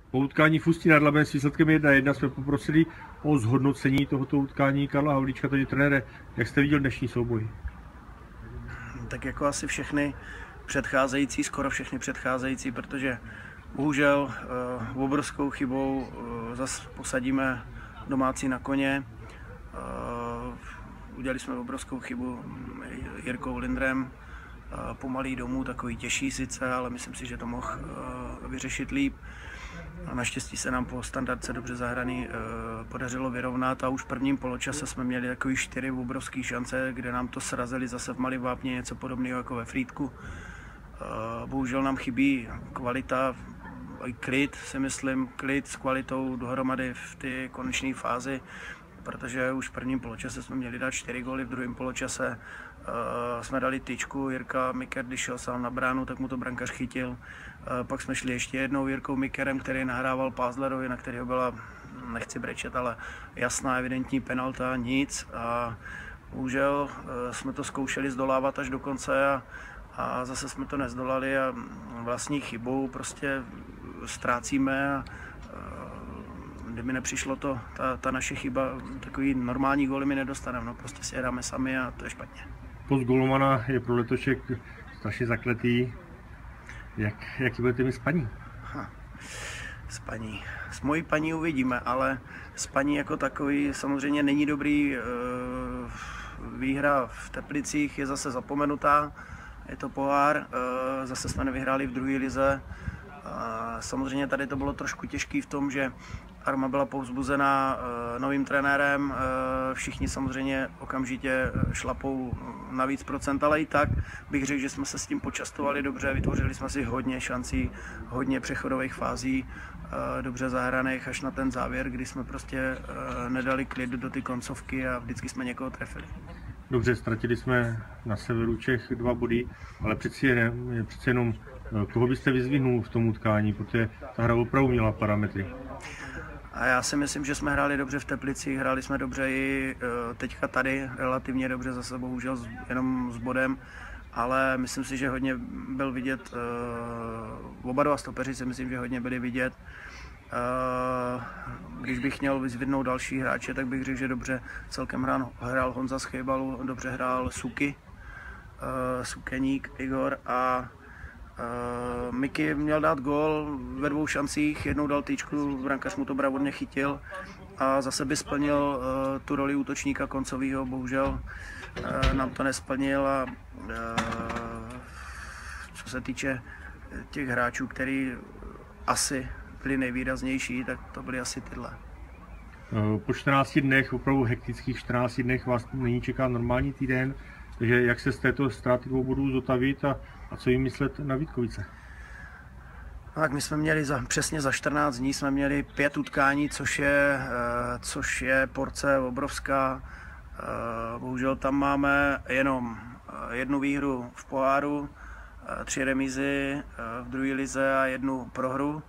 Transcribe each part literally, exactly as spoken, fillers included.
Po utkání v Ústí nad Labem s výsledkem jedna jedna jsme poprosili o zhodnocení tohoto utkání Karla Havlíčka, tedy trenére. Jak jste viděl dnešní souboj? Tak jako asi všechny předcházející, skoro všechny předcházející, protože bohužel uh, obrovskou chybou uh, zase posadíme domácí na koně. Uh, udělali jsme obrovskou chybu Jirkou Lindrem, uh, pomalý domů, takový těžší sice, ale myslím si, že to mohl uh, vyřešit líp. A naštěstí se nám po standardce dobře zahraný uh, podařilo vyrovnat a už v prvním poločase jsme měli takový čtyři obrovské šance, kde nám to srazili zase v Malém Vápně, něco podobného jako ve Frýdku. Uh, bohužel nám chybí kvalita, i klid, si myslím, klid s kvalitou dohromady v té konečné fázi, protože už v prvním poločase jsme měli dát čtyři góly, v druhém poločase uh, jsme dali tyčku, Jirka Miker, když šel sám na bránu, tak mu to brankař chytil. Uh, pak jsme šli ještě jednou Jirkou Mikerem, který nahrával Pázlerovi, na kterého byla, nechci brečet, ale jasná, evidentní penalta, nic. A bohužel uh, jsme to zkoušeli zdolávat až do konce a, a zase jsme to nezdolali a vlastní chybou prostě ztrácíme a kdyby nepřišlo to, ta, ta naše chyba, takový normální góly my nedostaneme, no prostě si hráme sami a to je špatně. Post golmana je pro letošek strašně zakletý. Jak, jaký budete mít s paní? Ha, s paní. S mojí paní uvidíme, ale s paní jako takový samozřejmě není dobrý. Výhra v Teplicích je zase zapomenutá, je to pohár, zase jsme nevyhráli v druhé lize. Samozřejmě tady to bylo trošku těžké v tom, že Arma byla povzbuzená novým trenérem, všichni samozřejmě okamžitě šlapou na víc procent, ale i tak bych řekl, že jsme se s tím počastovali dobře, vytvořili jsme si hodně šancí, hodně přechodových fází, dobře zahraných až na ten závěr, kdy jsme prostě nedali klid do ty koncovky a vždycky jsme někoho trefili. Dobře, ztratili jsme na severu Čech dva body, ale přeci jenom, přeci jenom koho byste vyzvihnul v tom utkání, protože ta hra opravdu měla parametry. A já si myslím, že jsme hráli dobře v Teplicích, hráli jsme dobře i teďka tady, relativně dobře, zase bohužel jenom s bodem, ale myslím si, že hodně byl vidět, oba dva stopeři si myslím, že hodně byli vidět. Když bych měl vyzvednout další hráče, tak bych řekl, že dobře celkem hrál, hrál Honza z Chejbalu, dobře hrál Suky, Sukeník, Igor a Uh, Miky měl dát gól ve dvou šancích, jednou dal tyčku, brankař mu to bravodně chytil a zase by splnil uh, tu roli útočníka koncového, bohužel uh, nám to nesplnil a uh, co se týče těch hráčů, který asi byli nejvýraznější, tak to byly asi tyhle. Po čtrnácti dnech, opravdu hektických čtrnácti dnech vás nyní čeká normální týden, takže jak se z této ztráty dvou bodů zotavit a, a co jim myslet na Vítkovice? Tak my jsme měli za, přesně za čtrnáct dní jsme měli pět utkání, což je, což je porce obrovská. Bohužel tam máme jenom jednu výhru v poháru, tři remízy v druhé lize a jednu prohru.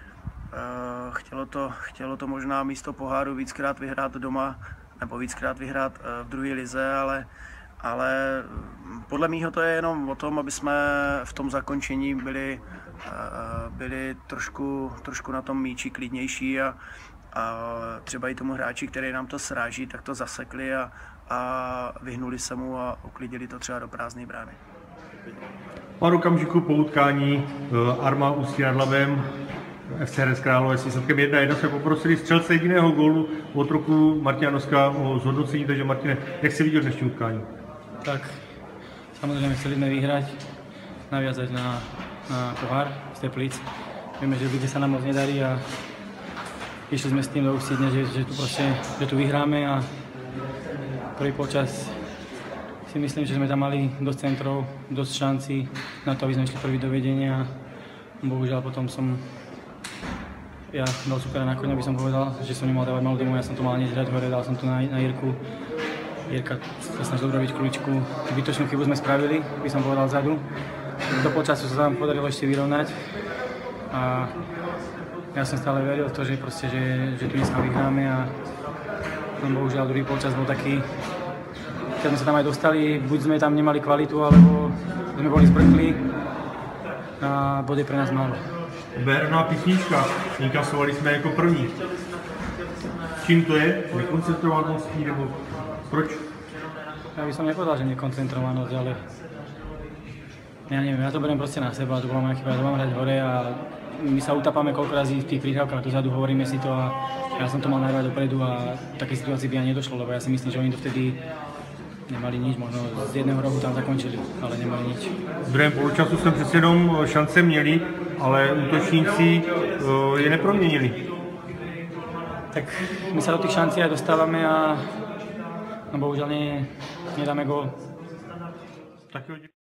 Chtělo to, chtělo to možná místo poháru víckrát vyhrát doma, nebo víckrát vyhrát v druhé lize, ale ale podle mýho to je jenom o tom, aby jsme v tom zakončení byli, byli trošku, trošku na tom míči klidnější a, a třeba i tomu hráči, který nám to sráží, tak to zasekli a, a vyhnuli se mu a uklidili to třeba do prázdné brány. Pár okamžiků po utkání Arma Ústí nad Labem, F C Hradec Králové s výsledkem jedna jedna jsme poprosili střelce jediného gólu od roku Martina Noska o zhodnocení, takže Martine, jak jsi viděl dnešní utkání? Tak samozrejme chceli sme vyhrať, naviazať na, na pohár z Teplíc. Vieme, že v lige sa nám moc nedarí a išli sme s tým do Ústí dnes, že, že, tu proste, že tu vyhráme a prvý počas si myslím, že sme tam mali dosť centrov, dosť šancí na to, aby sme išli prvý do vedenia. Bohužiaľ potom som ja dal supera na koňa, by som povedal, že som nemal dávať malú domov, ja som to mal hneď hrať hore, dal som to na, na Jirku. Jirka sa snažil robiť kľúčku. Zbytočnú chybu sme spravili, by som povedal vzadu. Do polčasu sa nám podarilo ešte vyrovnať. A ja som stále veril v to, že, proste, že, že tu dneska vyhráme a bohužiaľ druhý polčas bol taký, keď sme sa tam aj dostali, buď sme tam nemali kvalitu, alebo sme boli zbrkli a body pre nás málo. Berná písnička, inkasovali jsme jako první. Čím to je? Nekoncentrovaností nebo proč? Já bych som nepovedal, že nekoncentrovanosť, ale ja neviem, ja to beriem proste na seba, to bola moja chyba, ja to mám hrať hore a my sa utapáme koľko razy v tých prihrávkach dozadu, hovoríme si to a ja som to mal nahrávať dopredu a v takej situácii by ani nedošlo, lebo ja si myslím, že oni to vtedy nemali nič, možno z jedného rohu tam zakončili, ale nemali nič. V druhém poločasu jsme přece jenom šance měli, ale útočníci je neproměnili. Tak my sa do tých šancí aj dostávame a no bohužiaľ ne, nedáme gól.